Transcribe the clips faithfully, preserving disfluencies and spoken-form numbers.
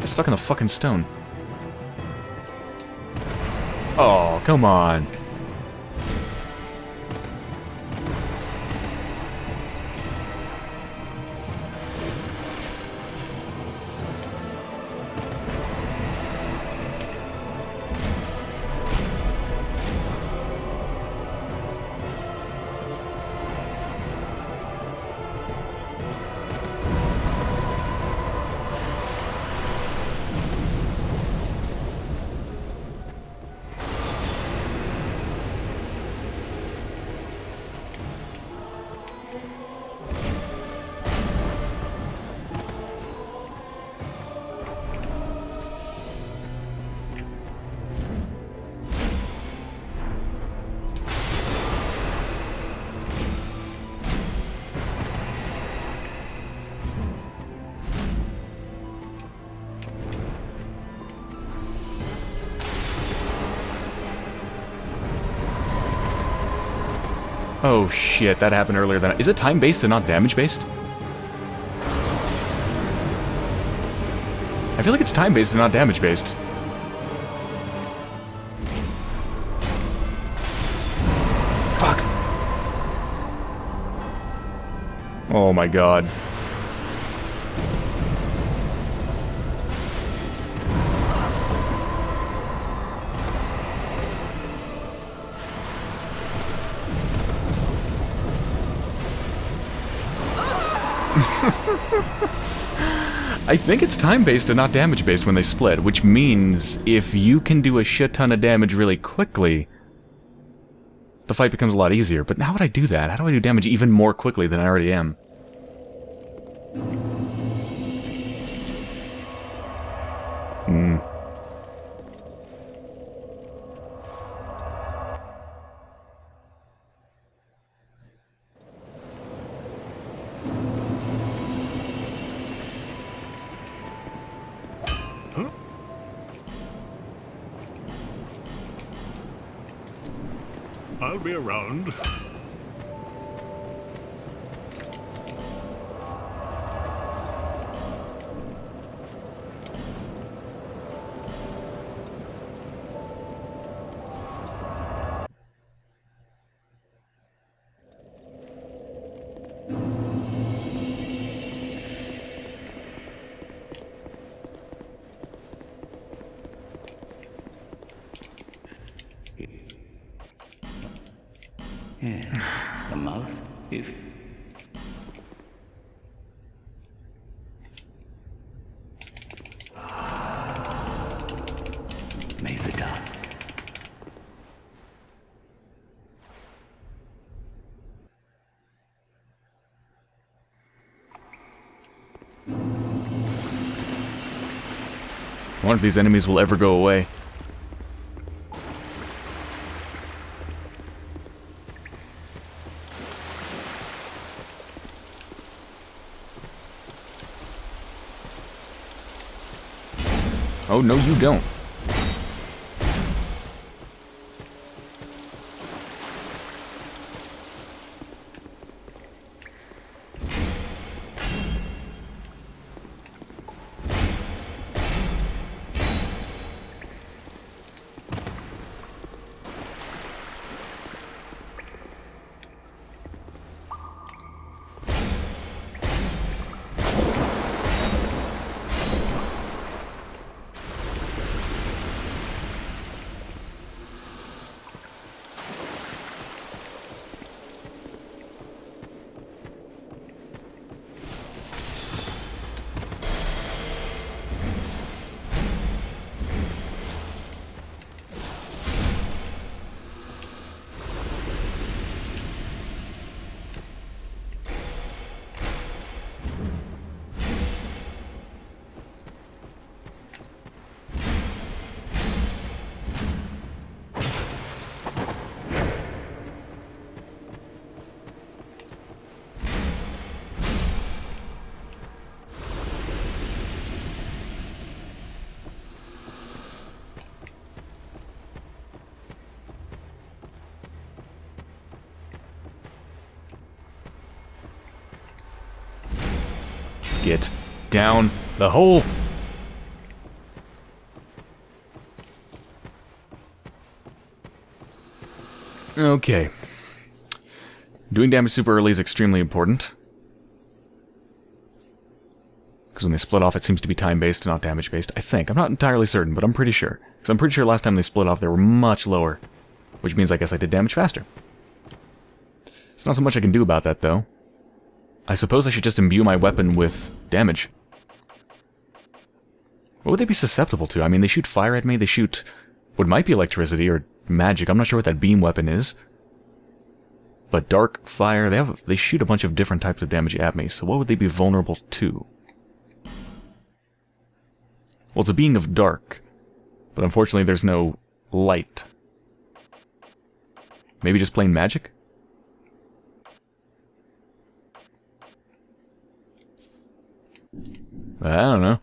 stuck in a fucking stone. Oh, come on. Oh shit, that happened earlier than I... Is it time-based and not damage-based? I feel like it's time-based and not damage-based. Fuck! Oh my god. I think it's time-based and not damage-based when they split, which means if you can do a shit ton of damage really quickly, the fight becomes a lot easier. But how would I do that? How do I do damage even more quickly than I already am? Hmm. I'll be around. Yeah, the mouse, if... May the dark. I wonder if these enemies will ever go away. Oh, no, you don't. Get down the hole. Okay. Doing damage super early is extremely important. Because when they split off, it seems to be time-based and not damage-based. I think. I'm not entirely certain, but I'm pretty sure. Because I'm pretty sure last time they split off, they were much lower. Which means I guess I did damage faster. There's not so much I can do about that, though. I suppose I should just imbue my weapon with damage. What would they be susceptible to? I mean, they shoot fire at me, they shoot what might be electricity or magic. I'm not sure what that beam weapon is. But dark, fire, they have they shoot a bunch of different types of damage at me, so what would they be vulnerable to? Well, it's a being of dark, but unfortunately there's no light. Maybe just plain magic? I don't know.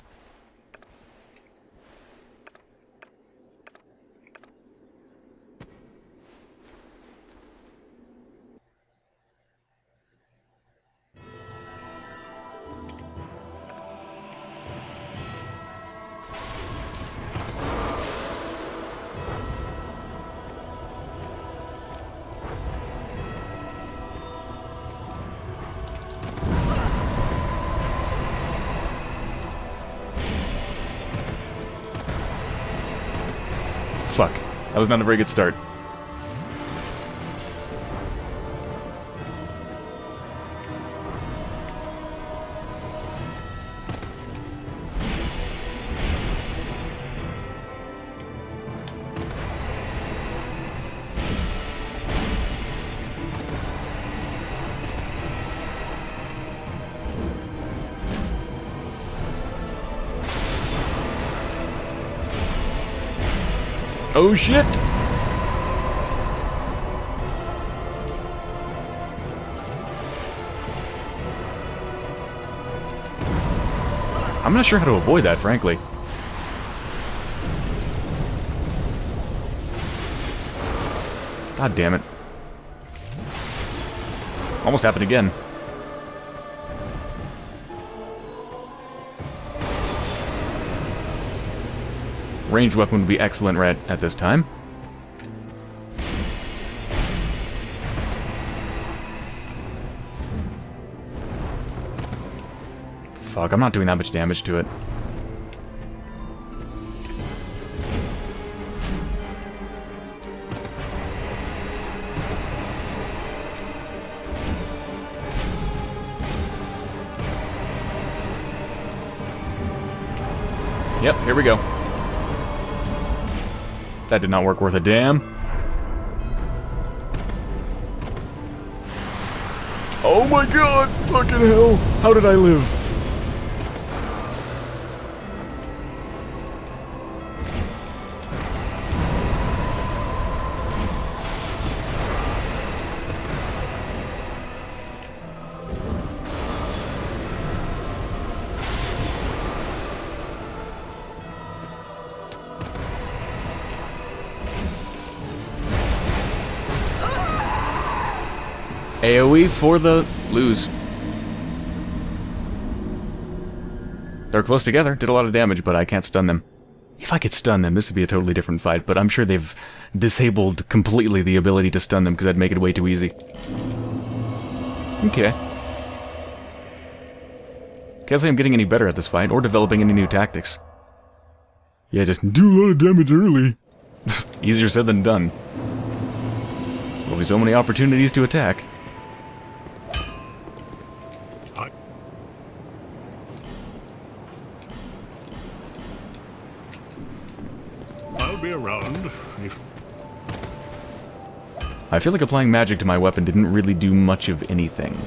Fuck. That was not a very good start. Oh shit! I'm not sure how to avoid that, frankly. God damn it. Almost happened again. Ranged weapon would be excellent right at this time. Fuck, I'm not doing that much damage to it. Yep, here we go. That did not work worth a damn. Oh my god! Fucking hell! How did I live? AoE for the lose. They're close together, did a lot of damage, but I can't stun them. If I could stun them, this would be a totally different fight, but I'm sure they've disabled completely the ability to stun them because that'd make it way too easy. Okay. Can't say I'm getting any better at this fight, or developing any new tactics. Yeah, just do a lot of damage early. Easier said than done. There'll be so many opportunities to attack. I'll be around. If I feel like applying magic to my weapon didn't really do much of anything.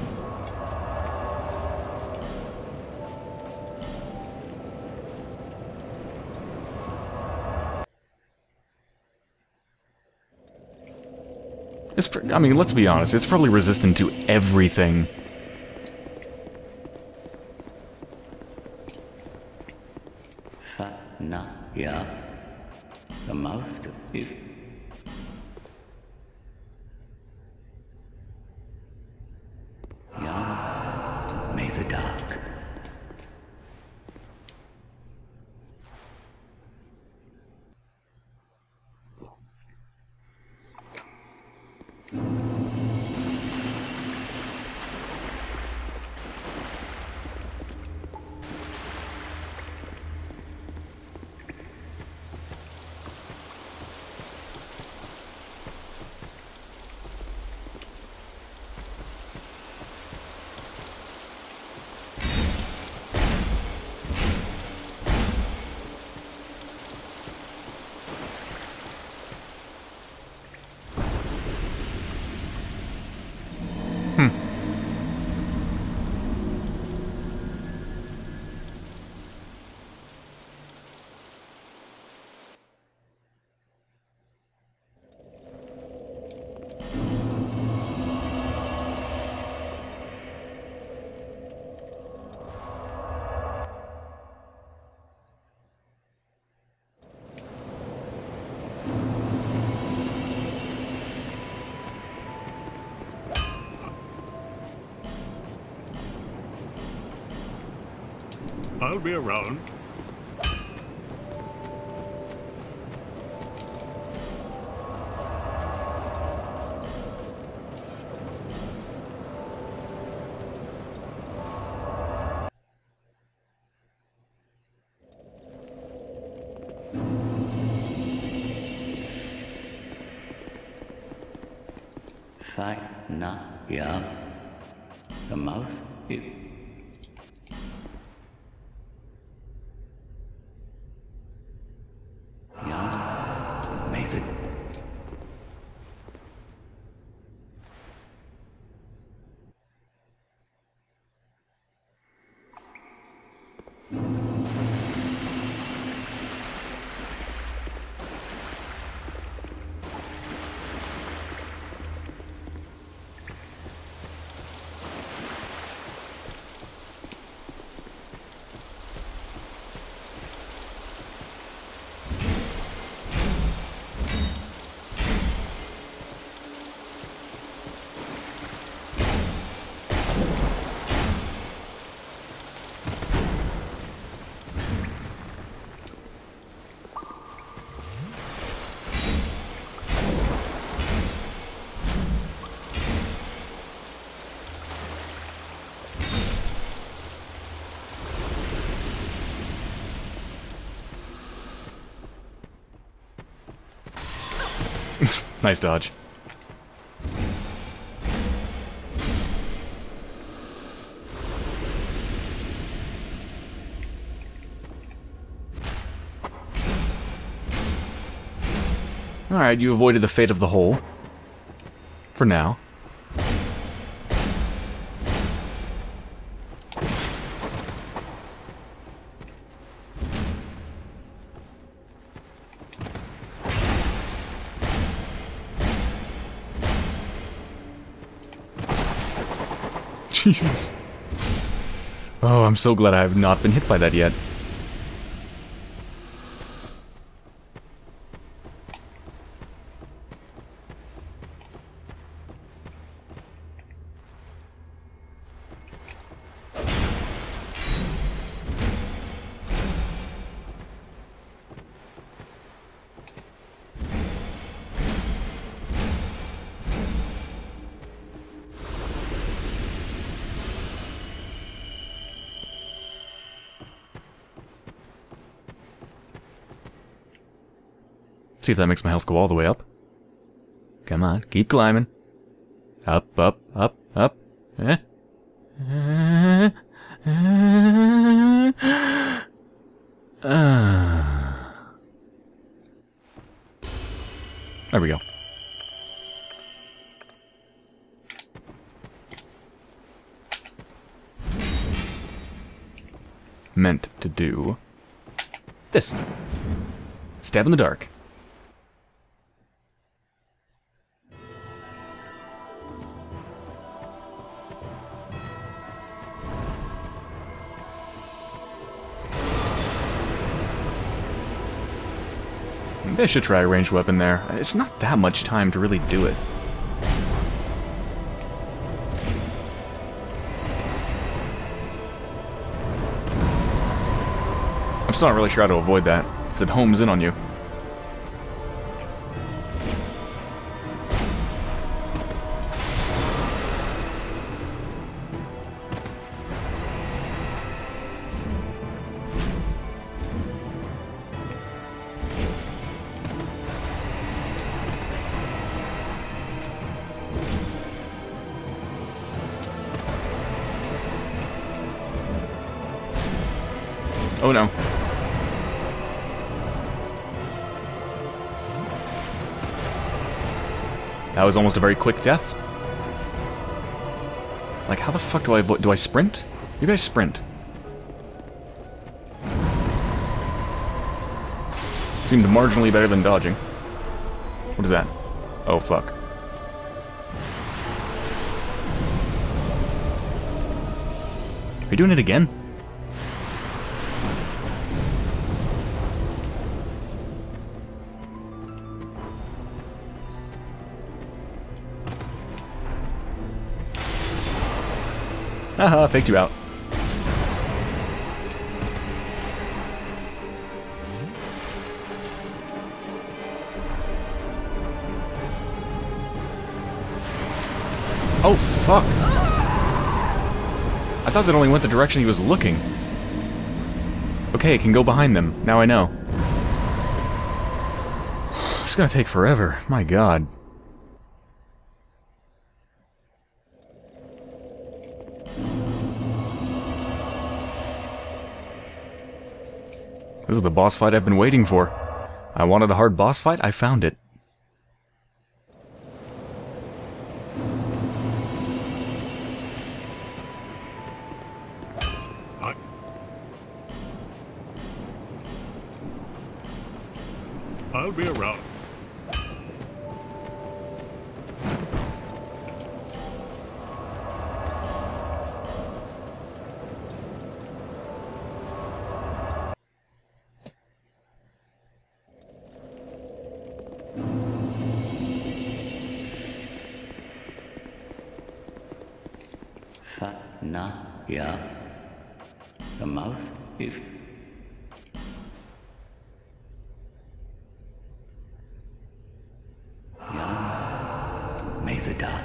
It's pr I mean, let's be honest, it's probably resistant to everything. Fa na ya. The master if Ya may the dark. I'll be around. Fight not, yeah. The most is... Yeah, may the... Nice dodge. Alright, you avoided the fate of the hole. For now. Jesus. Oh, I'm so glad I have not been hit by that yet. See if that makes my health go all the way up. Come on, keep climbing. Up, up, up, up. Eh? Uh, uh, uh. There we go. Meant to do this. Stab in the dark. Maybe I should try a ranged weapon there. It's not that much time to really do it. I'm still not really sure how to avoid that, because it homes in on you. Oh no. That was almost a very quick death. Like, how the fuck do I avoid? Do I sprint? Maybe I sprint. Seemed marginally better than dodging. What is that? Oh, fuck. Are you doing it again? Haha, faked you out. Oh, fuck. I thought that only went the direction he was looking. Okay, it can go behind them. Now I know. This is gonna take forever. My god. This is the boss fight I've been waiting for. I wanted a hard boss fight, I found it. I... I'll be around. Na, ja. The mouse is... Ja. May the dark...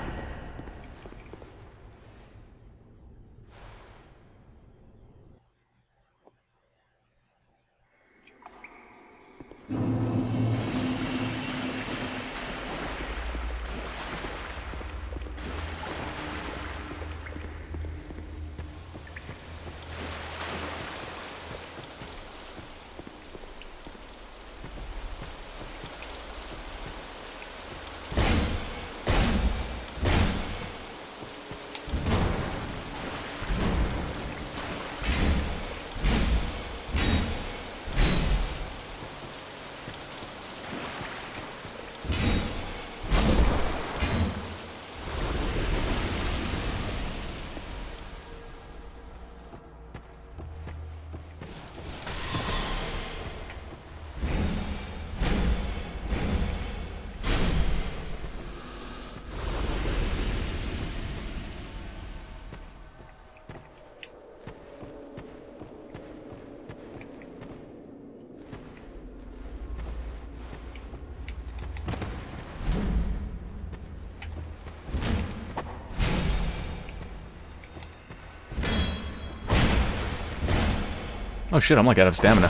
Oh shit, I'm like out of stamina.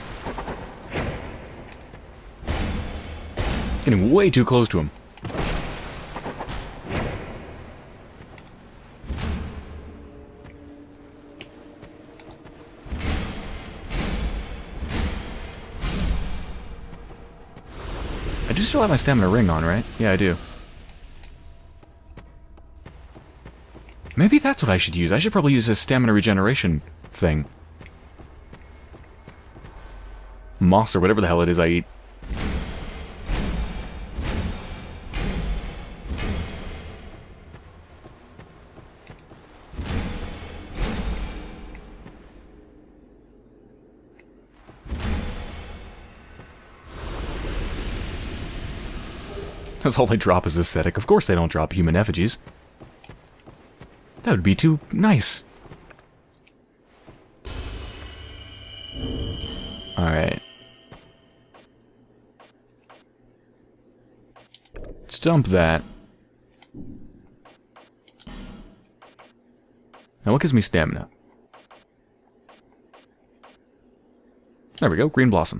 Getting way too close to him. I do still have my stamina ring on, right? Yeah, I do. Maybe that's what I should use. I should probably use a stamina regeneration thing. Moss or whatever the hell it is I eat. That's all they drop is aesthetic. Of course they don't drop human effigies. That would be too nice. Alright. Let's dump that. Now what gives me stamina? There we go, green blossom.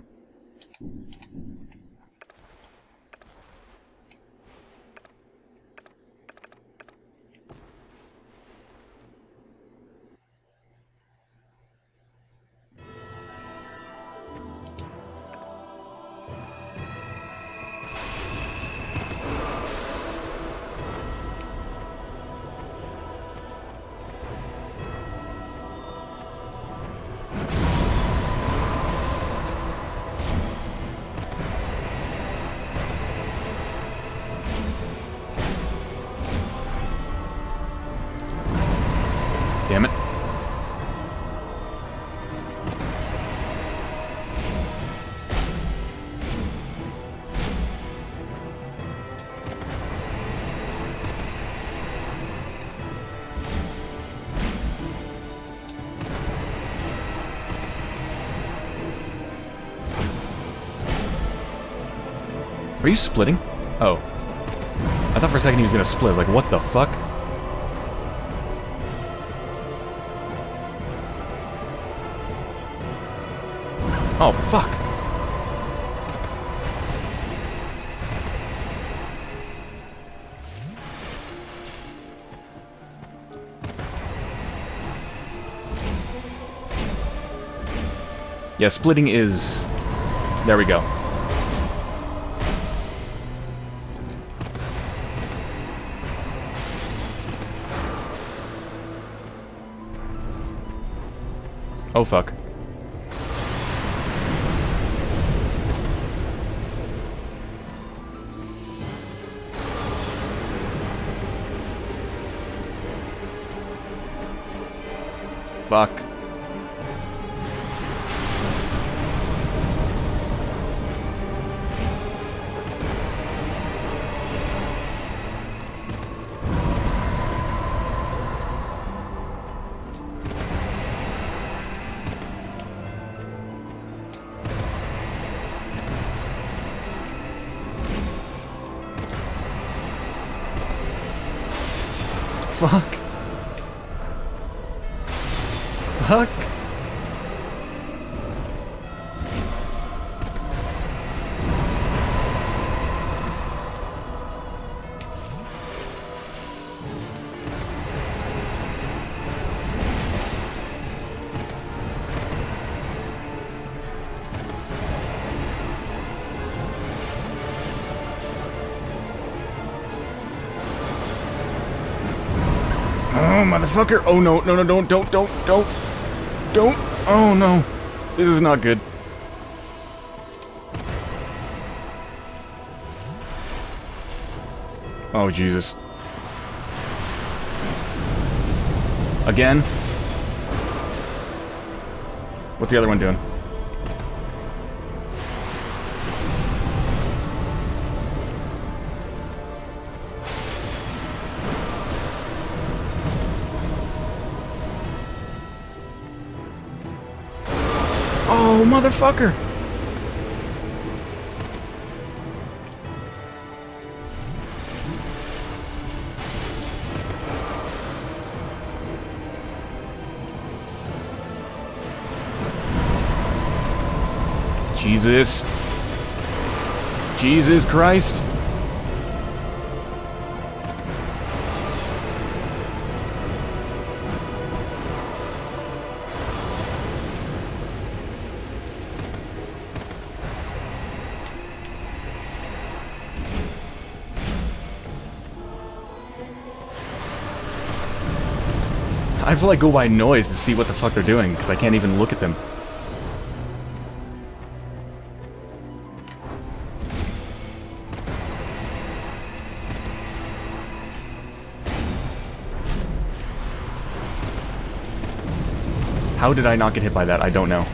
Damn it. Are you splitting? Oh. I thought for a second he was gonna split. I was like, what the fuck? Oh, fuck. Yeah, splitting is... There we go. Oh, fuck. Fuck. Fuck. Fuck. Oh, motherfucker. Oh, no, no, no, don't, don't, don't, don't, don't. Oh, no. This is not good. Oh, Jesus. Again? What's the other one doing? Oh, motherfucker! Jesus. Jesus Christ. I have to like go by noise to see what the fuck they're doing, because I can't even look at them. How did I not get hit by that? I don't know.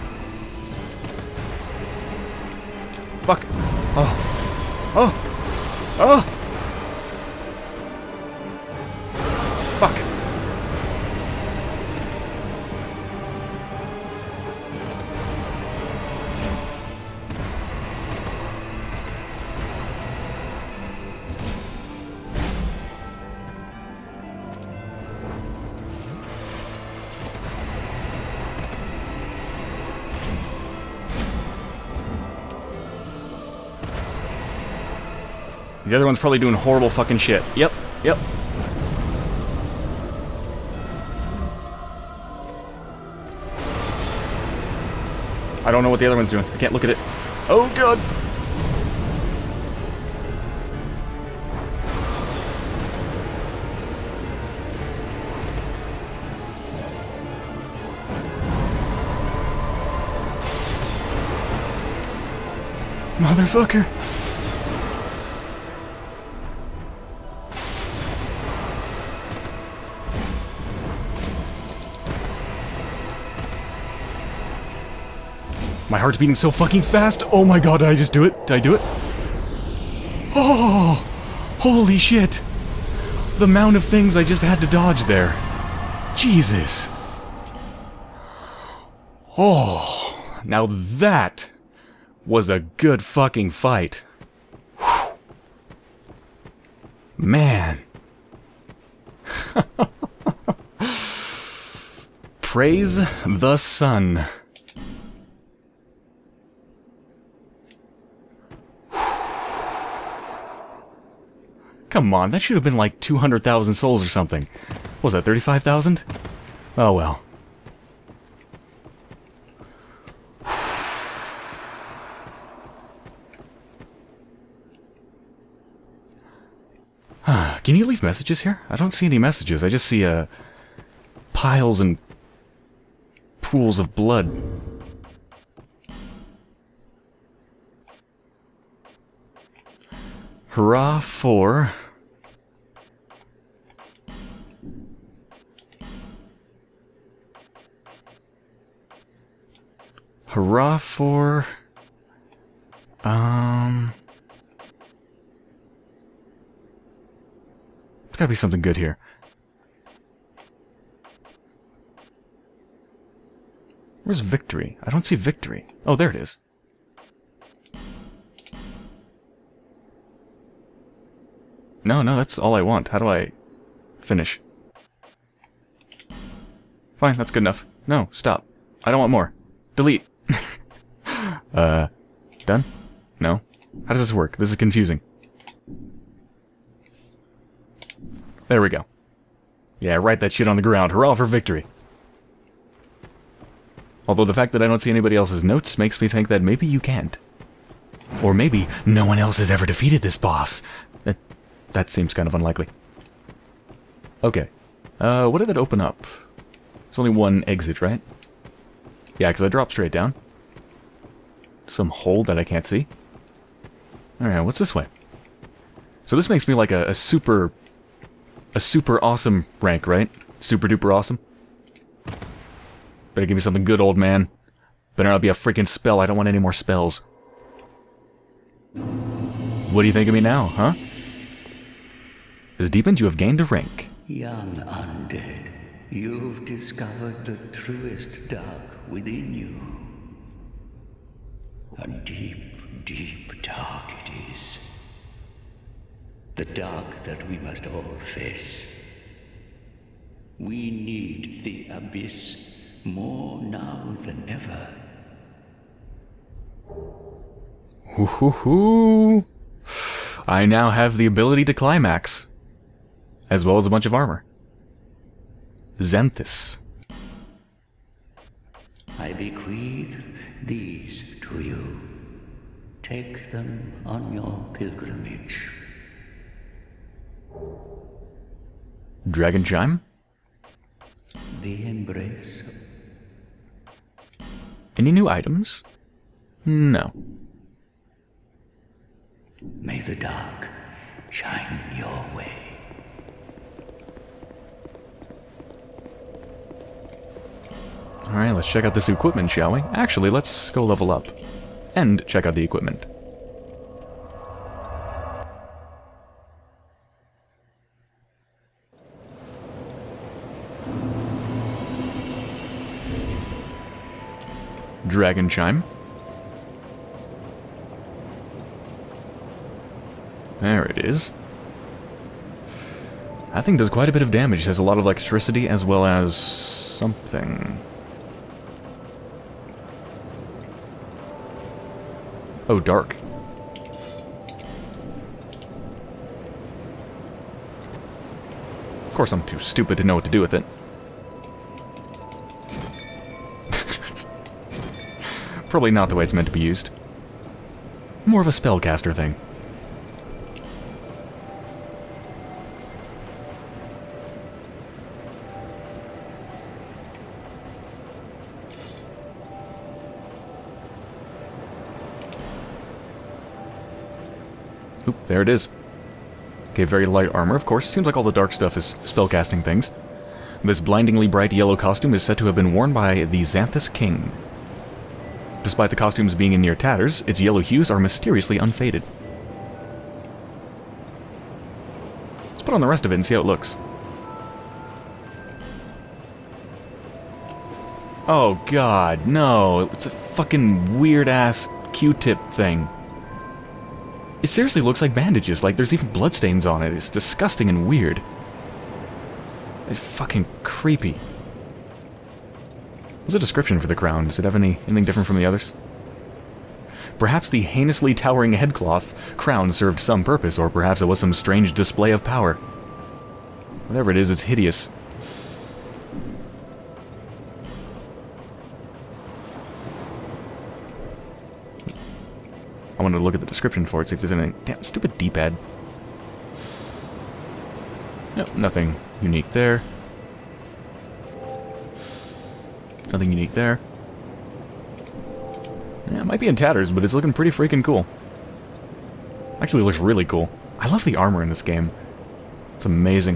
Fuck. Oh. Oh. Oh. Fuck. The other one's probably doing horrible fucking shit. Yep, yep. I don't know what the other one's doing. I can't look at it. Oh, God! Motherfucker! My heart's beating so fucking fast. Oh my god, did I just do it? Did I do it? Oh, holy shit. The amount of things I just had to dodge there. Jesus. Oh, now that was a good fucking fight. Whew. Man. Praise the sun. Come on, that should have been like two hundred thousand souls or something. What was that, thirty-five thousand? Oh well. Can you leave messages here? I don't see any messages. I just see uh, piles and pools of blood. Hurrah for... Hurrah for... Um... There's gotta be something good here. Where's victory? I don't see victory. Oh, there it is. No, no, that's all I want. How do I finish? Fine, that's good enough. No, stop. I don't want more. Delete. uh, done? No? How does this work? This is confusing. There we go. Yeah, write that shit on the ground. Hurrah for victory. Although the fact that I don't see anybody else's notes makes me think that maybe you can't. Or maybe no one else has ever defeated this boss. That, that seems kind of unlikely. Okay. Uh, what did that open up? There's only one exit, right? Yeah, because I dropped straight down. Some hole that I can't see. Alright, what's this way? So this makes me like a, a super... A super awesome rank, right? Super duper awesome. Better give me something good, old man. Better not be a freaking spell. I don't want any more spells. What do you think of me now, huh? As deepened, you have gained a rank. Young undead, you've discovered the truest dark within you. A deep, deep dark it is. The dark that we must all face. We need the abyss more now than ever. Hoo hoo hoo! I now have the ability to climax, as well as a bunch of armor. Xanthus. I bequeath these to you. Take them on your pilgrimage. Dragon Chime? The embrace. Any new items? No. May the dark shine your way. Alright, let's check out this equipment, shall we? Actually, let's go level up. And check out the equipment. Dragon Chime. There it is. That thing does quite a bit of damage. It has a lot of electricity as well as something. Oh, dark. Of course I'm too stupid to know what to do with it. Probably not the way it's meant to be used. More of a spellcaster thing. Oop, there it is. Okay, very light armor, of course. Seems like all the dark stuff is spellcasting things. This blindingly bright yellow costume is said to have been worn by the Xanthus King. Despite the costumes being in near tatters, its yellow hues are mysteriously unfaded. Let's put on the rest of it and see how it looks. Oh god, no. It's a fucking weird-ass Q-tip thing. It seriously looks like bandages, like there's even bloodstains on it. It's disgusting and weird. It's fucking creepy. What's the description for the crown? Does it have any anything different from the others? Perhaps the heinously towering headcloth crown served some purpose, or perhaps it was some strange display of power. Whatever it is, it's hideous. I wanted to look at the description for it, see if there's anything. Damn, stupid D-pad. Nope, nothing unique there. Nothing unique there. Yeah, it might be in tatters, but it's looking pretty freaking cool. Actually, it looks really cool. I love the armor in this game. It's amazing.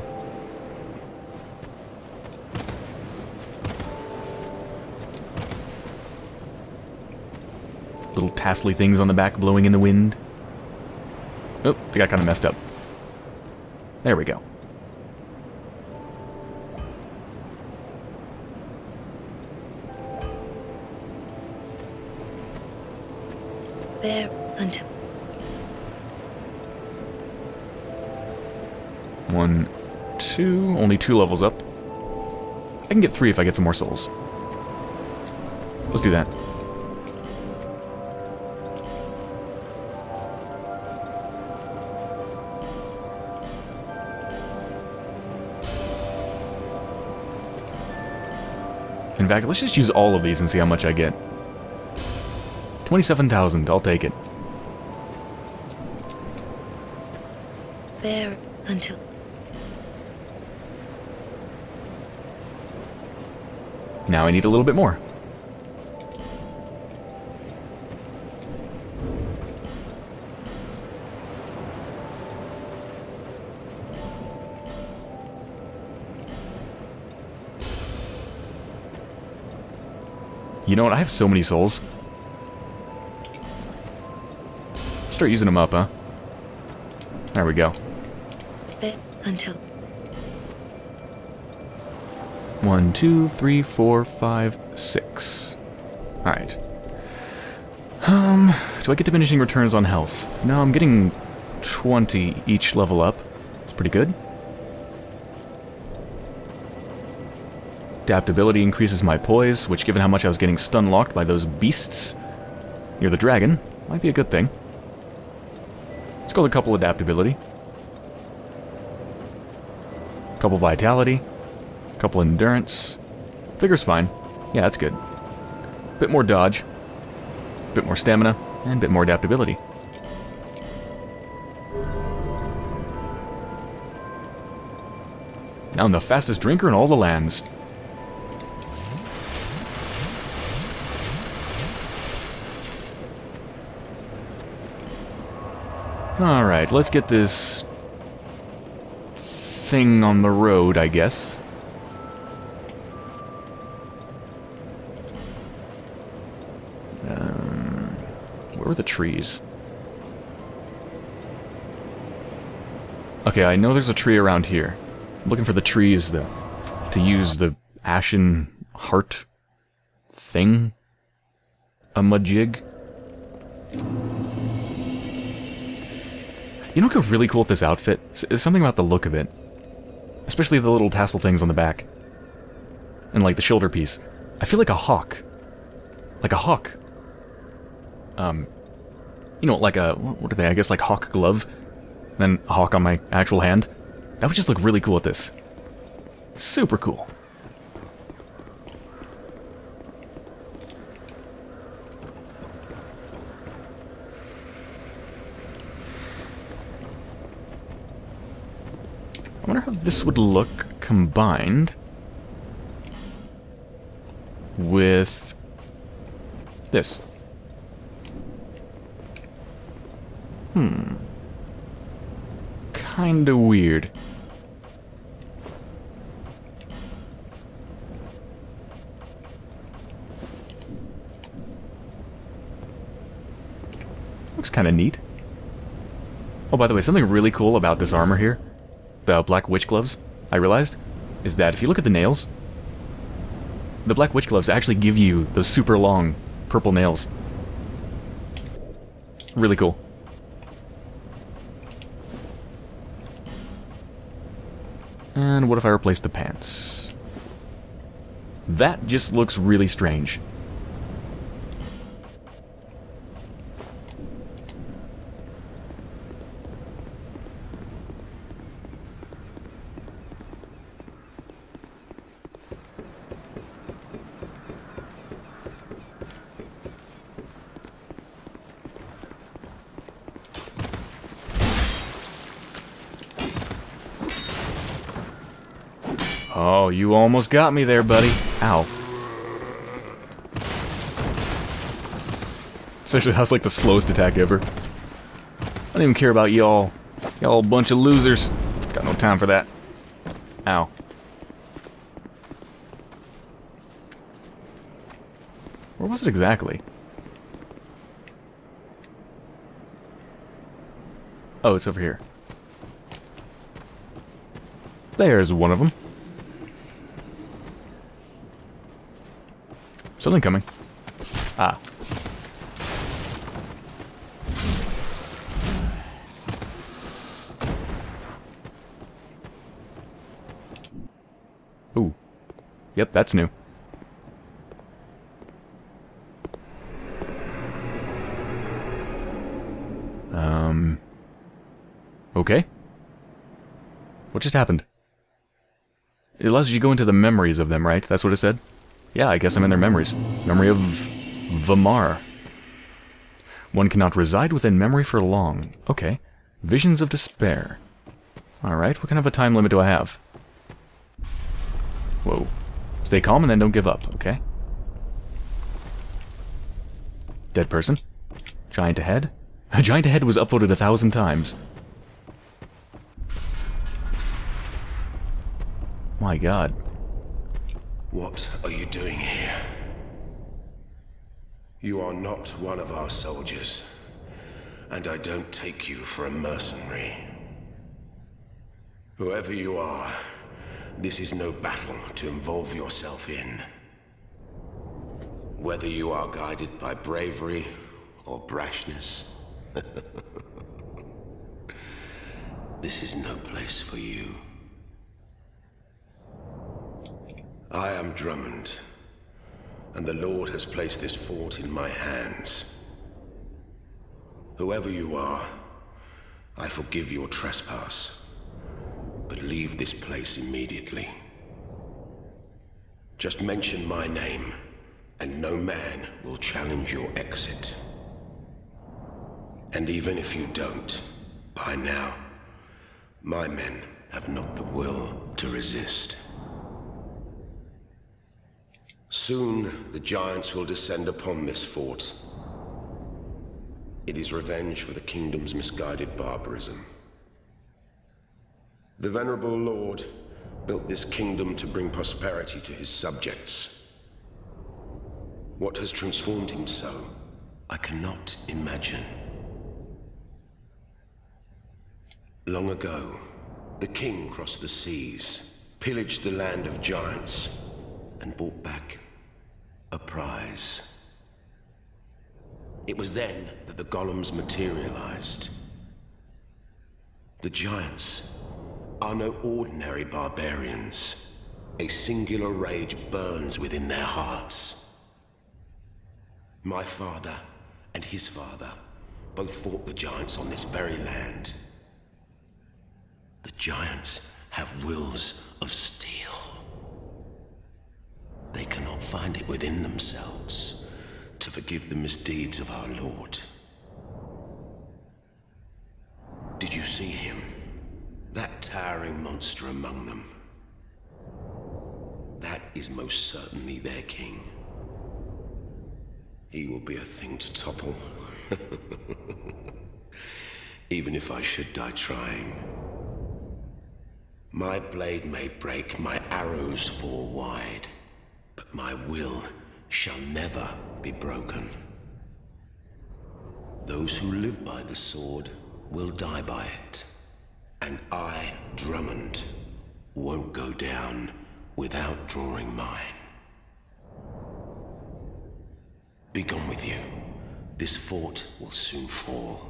Little tassely things on the back blowing in the wind. Oh, they got kind of messed up. There we go. There until One, two, only two levels up. I can get three if I get some more souls. Let's do that. In fact, let's just use all of these and see how much I get. twenty-seven thousand, I'll take it. there until Now I need a little bit more. You know what? I have so many souls. Start using them up, huh? There we go. there until One, two, three, four, five, six. Alright. Um, do I get diminishing returns on health? No, I'm getting twenty each level up. It's pretty good. Adaptability increases my poise, which, given how much I was getting stun-locked by those beasts near the dragon, might be a good thing. Let's go with a couple adaptability. Couple vitality. Couple endurance. Vigor's fine. Yeah, that's good. Bit more dodge. Bit more stamina. And bit more adaptability. Now I'm the fastest drinker in all the lands. Alright, let's get this thing on the road, I guess. Um, where were the trees? Okay, I know there's a tree around here. I'm looking for the trees, though, to use the ashen heart thing. A majig. You know what would be really cool with this outfit? There's something about the look of it. Especially the little tassel things on the back. And like the shoulder piece. I feel like a hawk. Like a hawk. Um, you know, like a, what are they? I guess like hawk glove. And then a hawk on my actual hand. That would just look really cool with this. Super cool. I wonder how this would look combined with this. Hmm. Kinda weird. Looks kinda neat. Oh, by the way, something really cool about this armor here, the black witch gloves, I realized, is that if you look at the nails, the black witch gloves actually give you those super long purple nails. Really cool. And what if I replace the pants? That just looks really strange. Oh, you almost got me there, buddy. Ow. Essentially, that was like the slowest attack ever. I don't even care about y'all. Y'all a bunch of losers. Got no time for that. Ow. Where was it exactly? Oh, it's over here. There's one of them. Something coming. Ah. Ooh. Yep, that's new. Um... Okay. What just happened? It allows you to go into the memories of them, right? That's what it said? Yeah, I guess I'm in their memories. Memory of... Vamar. One cannot reside within memory for long. Okay. Visions of despair. Alright, what kind of a time limit do I have? Whoa. Stay calm and then don't give up, okay? Dead person? Giant ahead? A giant ahead was upvoted a thousand times. My god. What are you doing here? You are not one of our soldiers, and I don't take you for a mercenary. Whoever you are, this is no battle to involve yourself in. Whether you are guided by bravery or brashness, this is no place for you. I am Drummond, and the Lord has placed this fort in my hands. Whoever you are, I forgive your trespass, but leave this place immediately. Just mention my name, and no man will challenge your exit. And even if you don't, by now, my men have not the will to resist. Soon, the giants will descend upon this fort. It is revenge for the kingdom's misguided barbarism. The venerable Lord built this kingdom to bring prosperity to his subjects. What has transformed him so, I cannot imagine. Long ago, the king crossed the seas, pillaged the land of giants, and brought back a prize. It was then that the golems materialized. The giants are no ordinary barbarians. A singular rage burns within their hearts. My father and his father both fought the giants on this very land. The giants have wills of steel. They cannot find it within themselves to forgive the misdeeds of our Lord. Did you see him? That towering monster among them. That is most certainly their king. He will be a thing to topple. Even if I should die trying. My blade may break, my arrows fall wide, but my will shall never be broken. Those who live by the sword will die by it, and I, Drummond, won't go down without drawing mine. Be gone with you. This fort will soon fall.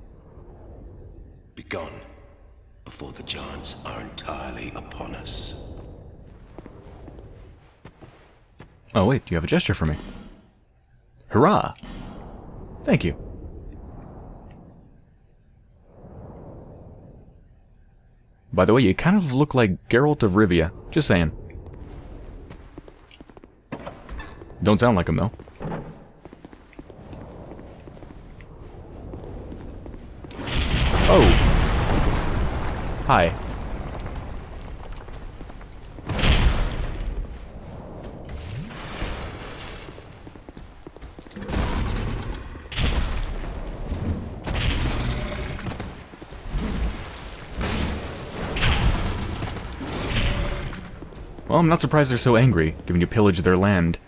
Be gone before the giants are entirely upon us. Oh wait, you have a gesture for me. Hurrah! Thank you. By the way, you kind of look like Geralt of Rivia. Just saying. Don't sound like him, though. Oh! Hi. Well, I'm not surprised they're so angry, given you pillage their land.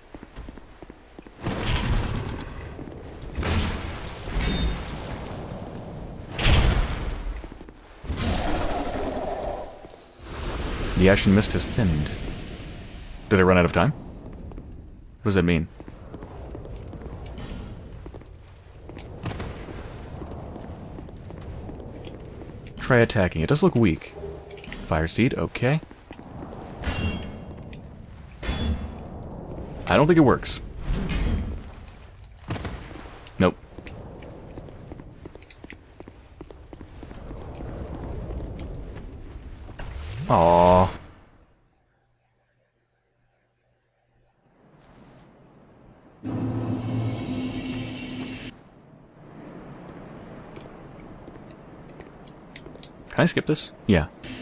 The ashen mist has thinned. Did I run out of time? What does that mean? Try attacking. It does look weak. Fire seed, okay. I don't think it works. Nope. Aww. Can I skip this? Yeah.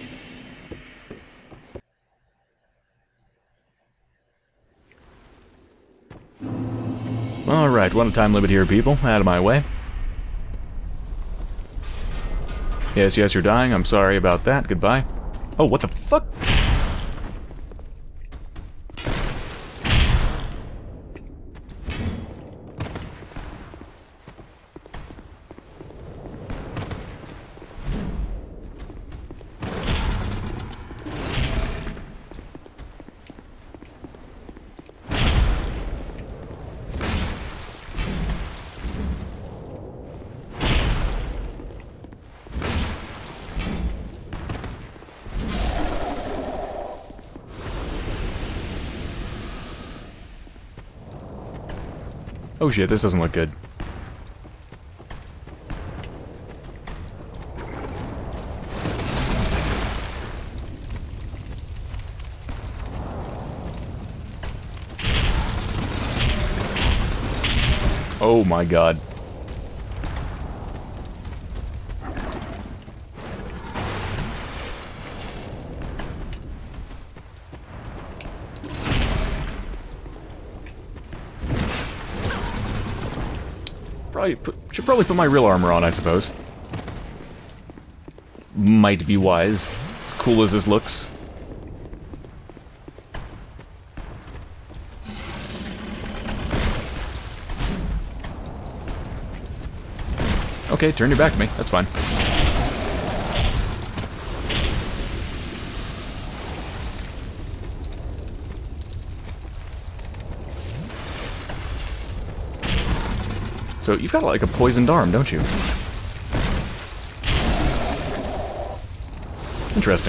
Alright, one time limit here, people. Out of my way. Yes, yes, you're dying. I'm sorry about that. Goodbye. Oh, what the fuck? Oh shit, this doesn't look good. Oh my god. Probably put, should probably put my real armor on, I suppose. Might be wise, as cool as this looks. Okay, turn your back to me. That's fine. So you've got like a poisoned arm, don't you? Interesting.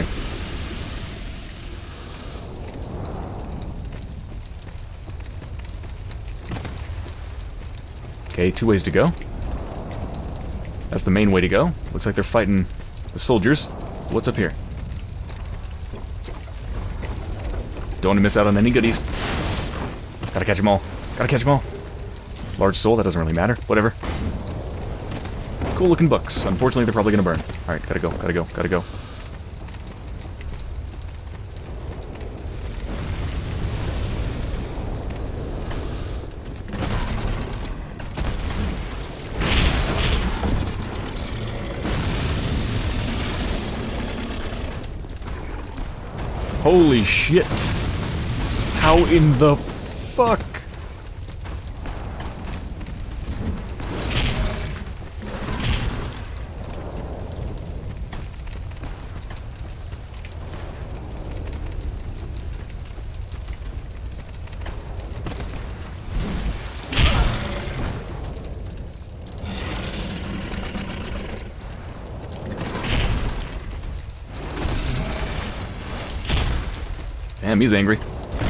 Okay, two ways to go. That's the main way to go. Looks like they're fighting the soldiers. What's up here? Don't want to miss out on any goodies. Gotta catch them all. Gotta catch them all. Large soul, that doesn't really matter. Whatever. Cool looking books. Unfortunately, they're probably gonna burn. Alright, gotta go, gotta go, gotta go. Holy shit. How in the fuck? Damn, he's angry.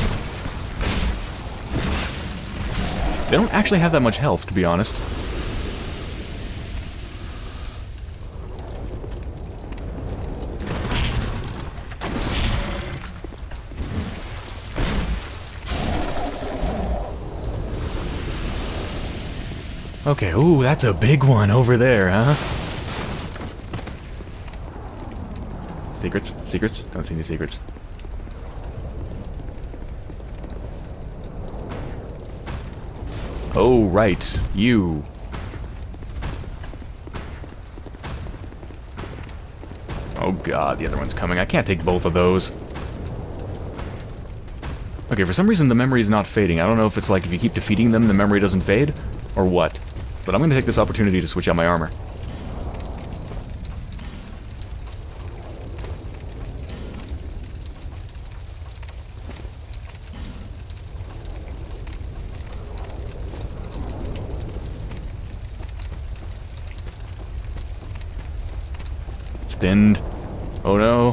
They don't actually have that much health, to be honest. Okay, ooh, that's a big one over there, huh? Secrets? Secrets? Don't see any secrets. Oh, right. You. Oh god, the other one's coming. I can't take both of those. Okay, for some reason the memory is not fading. I don't know if it's like if you keep defeating them, the memory doesn't fade, or what. But I'm going to take this opportunity to switch out my armor. It's thinned. Oh no.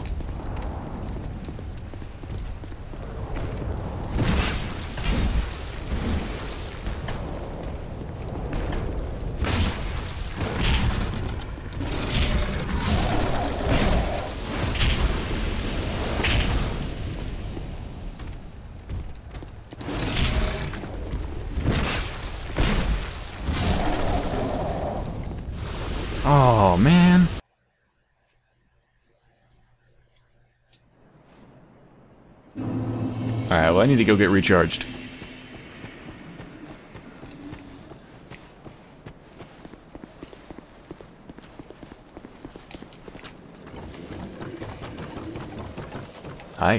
Oh, man. Alright, well, I need to go get recharged. Hi.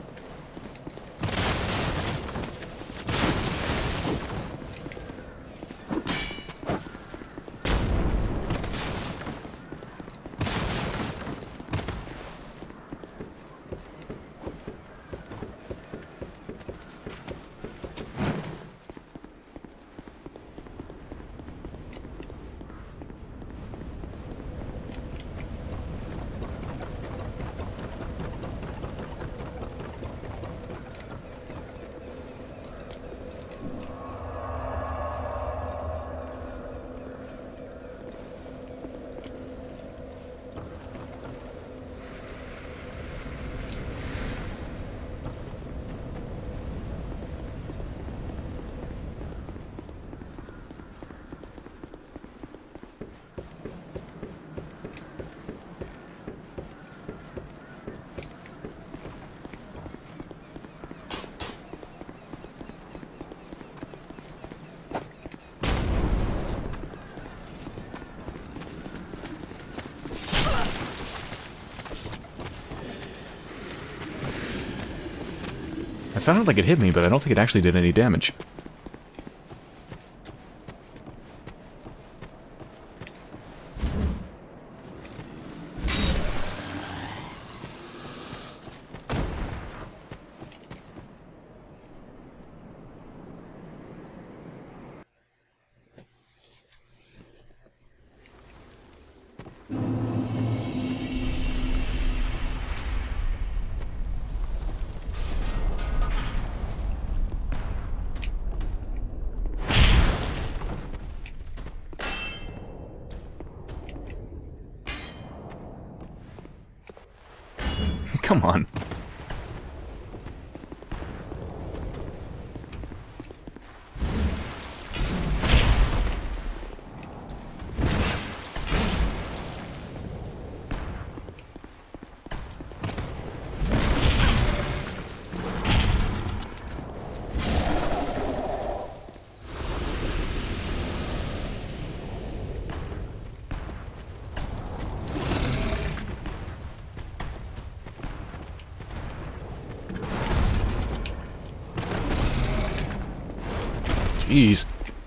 It sounded like it hit me, but I don't think it actually did any damage. Come on. Jeez.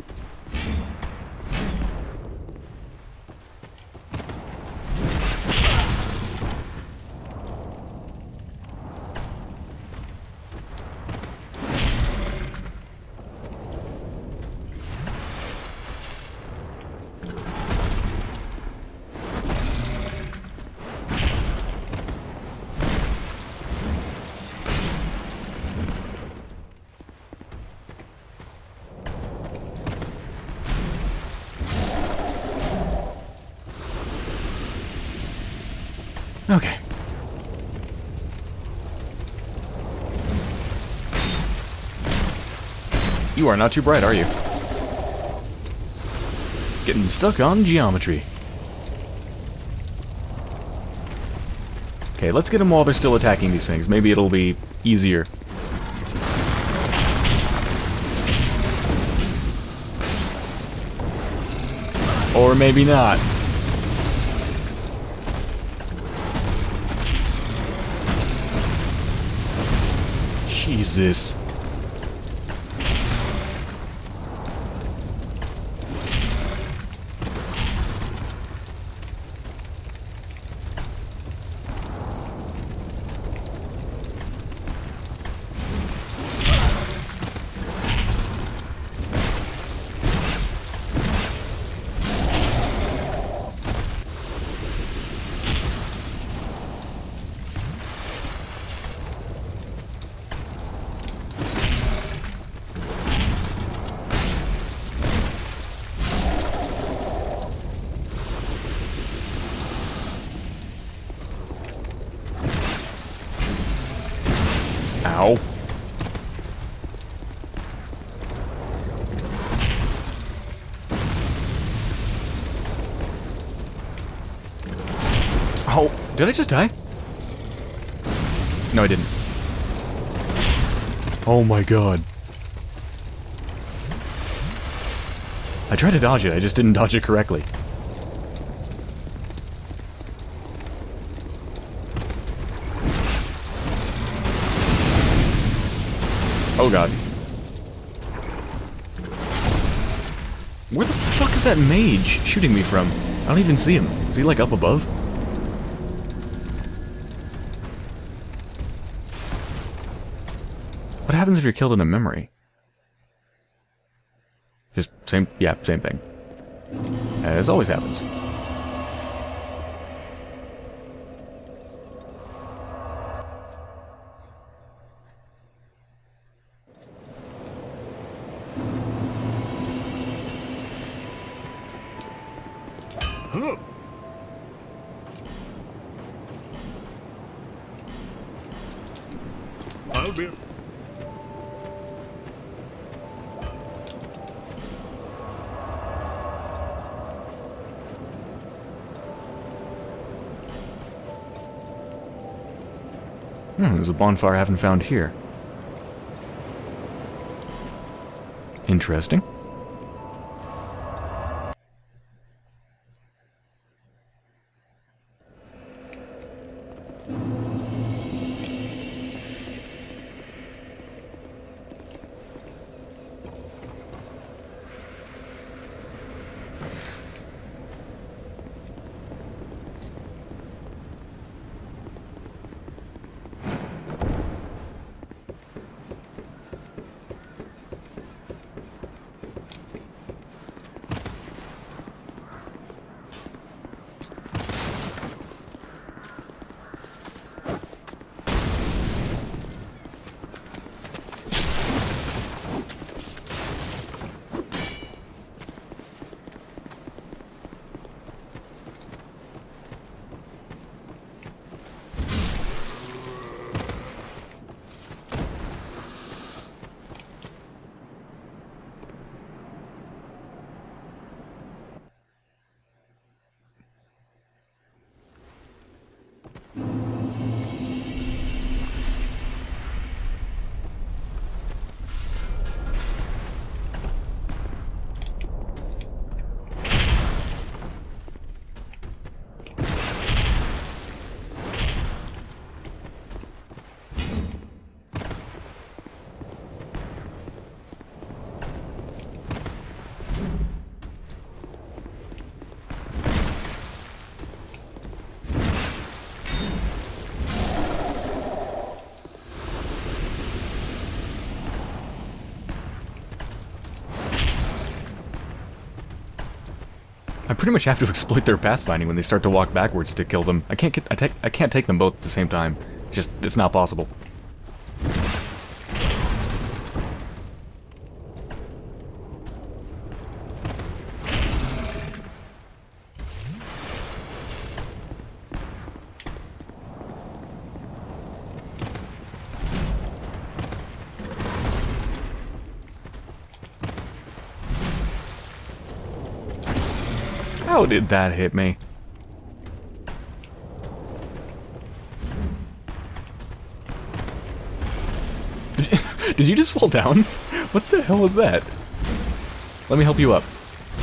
Okay. You are not too bright, are you? Getting stuck on geometry. Okay, let's get them while they're still attacking these things. Maybe it'll be easier. Or maybe not. Jesus. Ow. Oh, did I just die? No, I didn't. Oh my god. I tried to dodge it, I just didn't dodge it correctly. Oh god. Where the fuck is that mage shooting me from? I don't even see him. Is he like up above? What happens if you're killed in a memory? Just same, yeah, same thing. As always happens. Huh. I'll be... Hmm, there's a bonfire I haven't found here. Interesting. I pretty much have to exploit their pathfinding when they start to walk backwards to kill them. I can't get, I, take, I can't take them both at the same time. It's just, it's not possible. How did that hit me? Did you just fall down? What the hell was that? Let me help you up.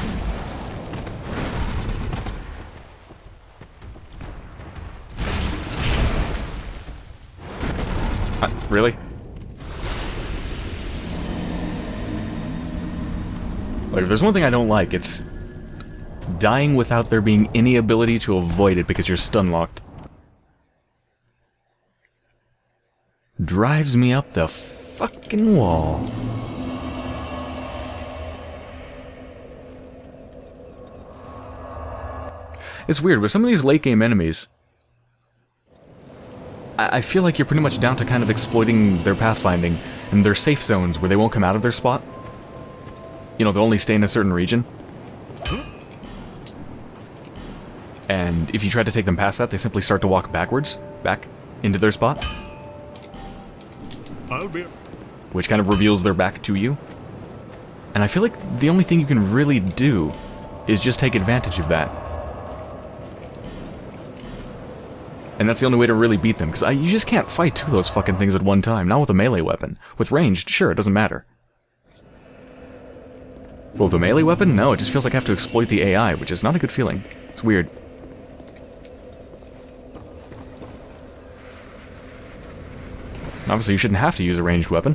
Uh, really? Like, if there's one thing I don't like, it's dying without there being any ability to avoid it because you're stun locked. Drives me up the fucking wall. It's weird, with some of these late game enemies, I, I feel like you're pretty much down to kind of exploiting their pathfinding and their safe zones where they won't come out of their spot. You know, they'll only stay in a certain region. And if you try to take them past that, they simply start to walk backwards, back into their spot. I'll be... which kind of reveals their back to you. And I feel like the only thing you can really do is just take advantage of that. And that's the only way to really beat them, because you just can't fight two of those fucking things at one time, not with a melee weapon. With ranged, sure, it doesn't matter. Well, with a melee weapon? No, it just feels like I have to exploit the A I, which is not a good feeling. It's weird. Obviously, you shouldn't have to use a ranged weapon.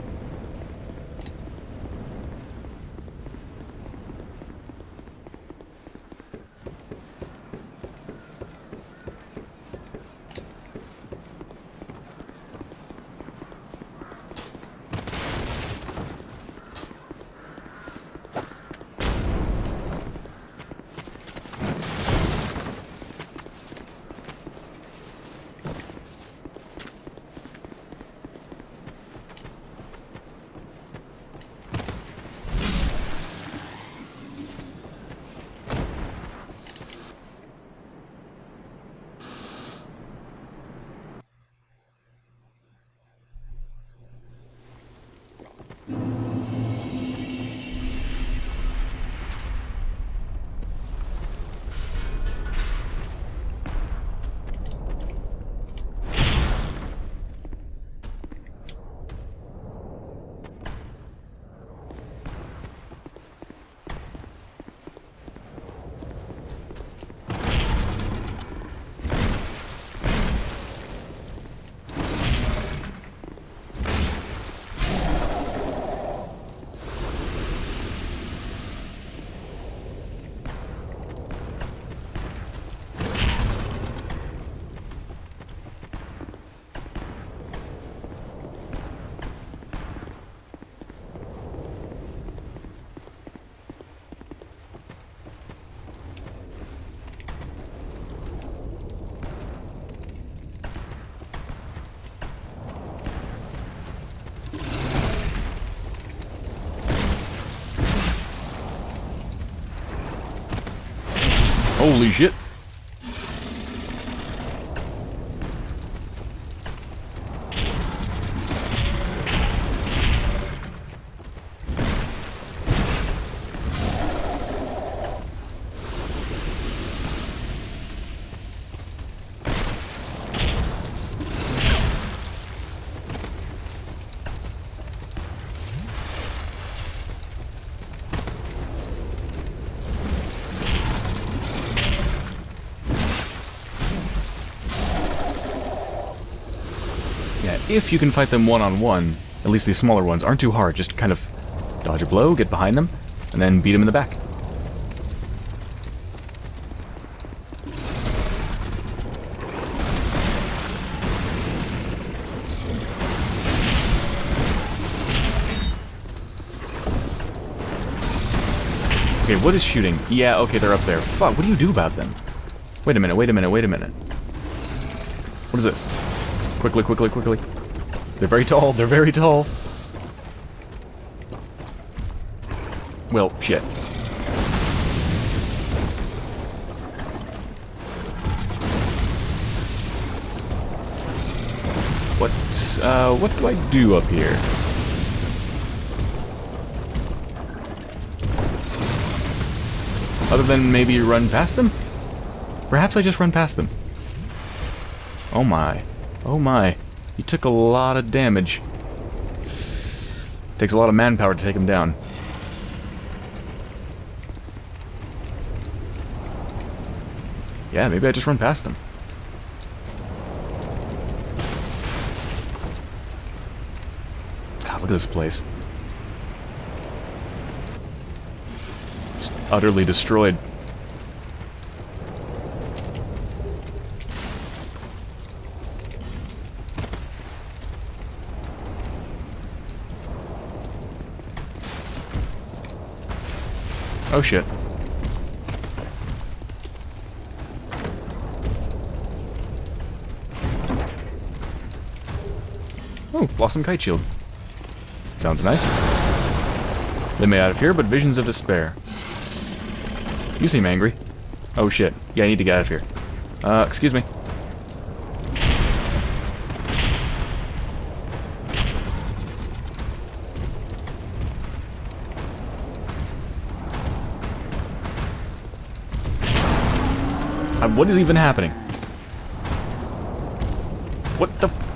Holy shit. If you can fight them one-on-one, at least these smaller ones aren't too hard, just kind of dodge a blow, get behind them, and then beat them in the back. Okay, what is shooting? Yeah, okay, they're up there. Fuck, what do you do about them? Wait a minute, wait a minute, wait a minute. What is this? Quickly, quickly, quickly. They're very tall, they're very tall. Well, shit. What, uh, what do I do up here? Other than maybe run past them? Perhaps I just run past them. Oh my. Oh my. He took a lot of damage. Takes a lot of manpower to take him down. Yeah, maybe I just run past them. God, look at this place. Just utterly destroyed. Oh shit. Oh, Blossom Kite Shield. Sounds nice. Let me out of here, but visions of despair. You seem angry. Oh shit. Yeah, I need to get out of here. Uh, excuse me. Uh, what is even happening? What the f-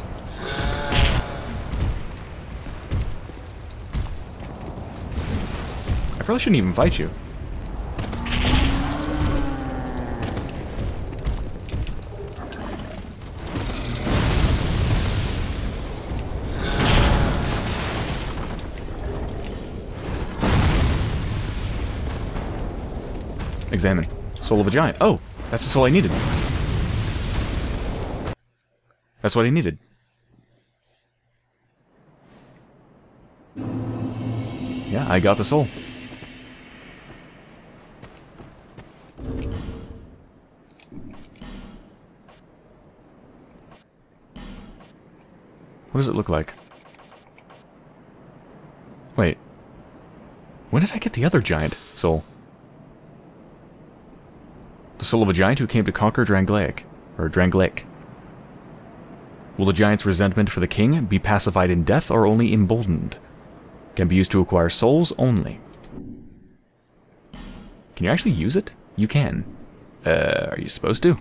I probably shouldn't even fight you. Examine. Soul of a giant. Oh, that's the soul I needed. That's what I needed. Yeah, I got the soul. What does it look like? Wait. When did I get the other giant soul? The soul of a giant who came to conquer Drangleic. Or Drangleic. Will the giant's resentment for the king be pacified in death or only emboldened? Can be used to acquire souls only. Can you actually use it? You can. Uh, are you supposed to?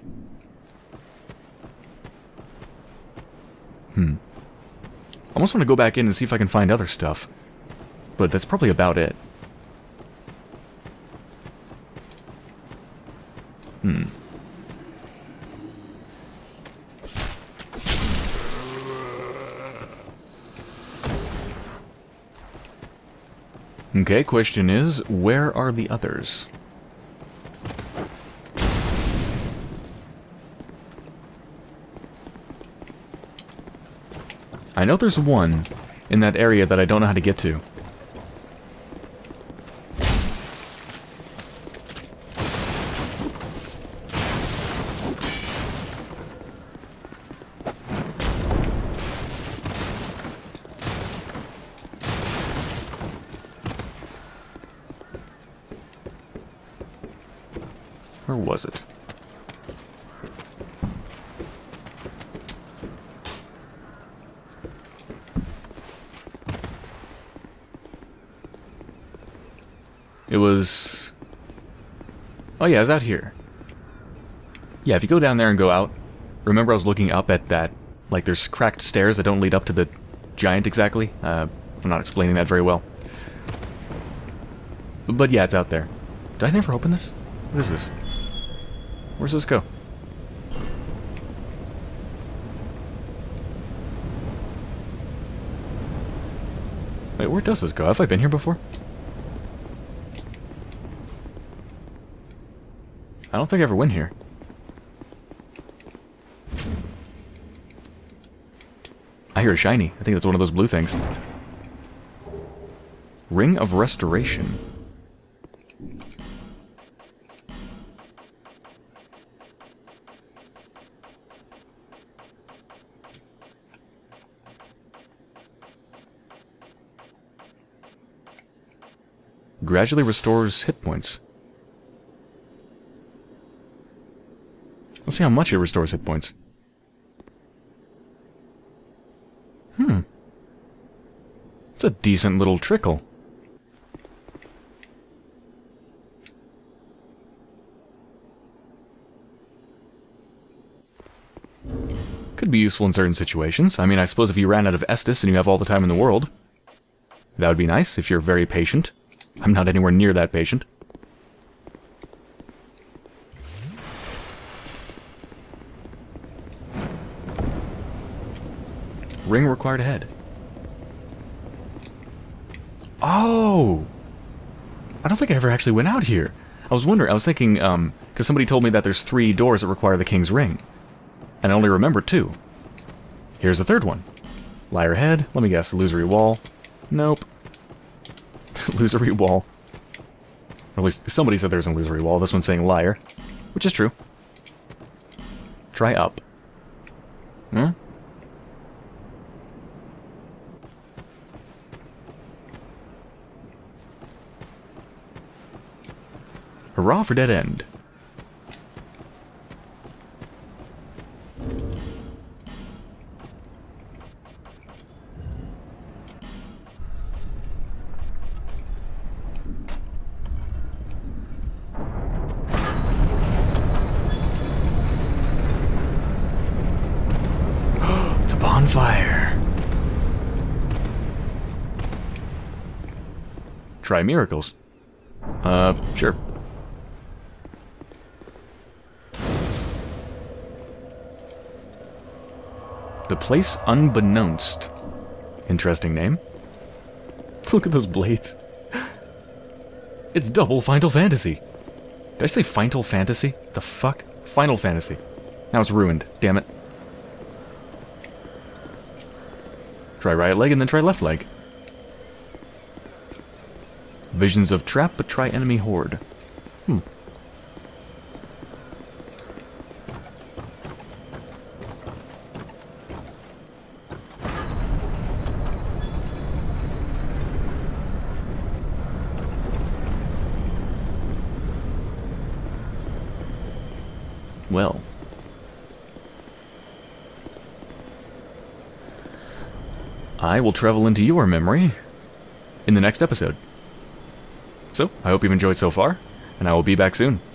Hmm. I almost want to go back in and see if I can find other stuff. But that's probably about it. Hmm. Okay, question is, where are the others? I know there's one in that area that I don't know how to get to. Where was it? It was... Oh yeah, it was out here. Yeah, if you go down there and go out, remember I was looking up at that, like there's cracked stairs that don't lead up to the giant exactly? Uh, I'm not explaining that very well. But yeah, it's out there. Did I never open this? What is this? Where's this go? Wait, where does this go? Have I been here before? I don't think I ever went here. I hear a shiny. I think that's one of those blue things. Ring of Restoration. Gradually restores hit points. Let's see how much it restores hit points. Hmm. It's a decent little trickle. Could be useful in certain situations. I mean, I suppose if you ran out of Estus and you have all the time in the world, that would be nice if you're very patient. I'm not anywhere near that patient. Ring required ahead. Oh! I don't think I ever actually went out here. I was wondering, I was thinking, um, because somebody told me that there's three doors that require the king's ring. And I only remembered two. Here's the third one. Liar head, let me guess, illusory wall. Nope. Illusory wall. Or at least somebody said there's an illusory wall. This one's saying liar. Which is true. Try up. Hmm? Hurrah for dead end. try miracles. Uh, sure. The Place Unbeknownst. Interesting name. Look at those blades. It's double Final Fantasy. Did I say Final Fantasy? The fuck? Final Fantasy. Now it's ruined. Damn it. Try right leg and then try left leg. Visions of trap, but try enemy horde. Hmm. Well. I will travel into your memory in the next episode. So, I hope you've enjoyed so far, and I will be back soon.